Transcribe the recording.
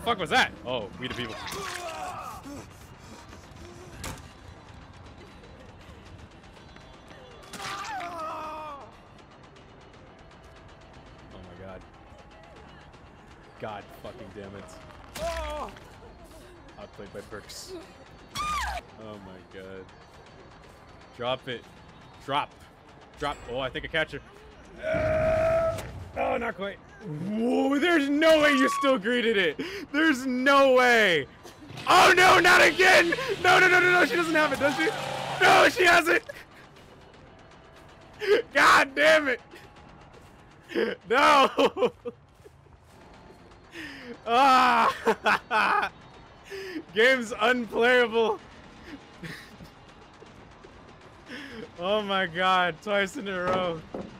fuck was that? Oh, we the people. Oh my god. God fucking damn it. Outplayed by Perks. Oh my god. Drop it. Drop. Drop. Oh, I think I catch her. Oh, not quite. Whoa, there's no way you still greeted it. There's no way. Oh no, not again. No, no, no, no, no. She doesn't have it, does she? No, she has it. God damn it. No. Ah. Game's unplayable. Oh my god, twice in a row.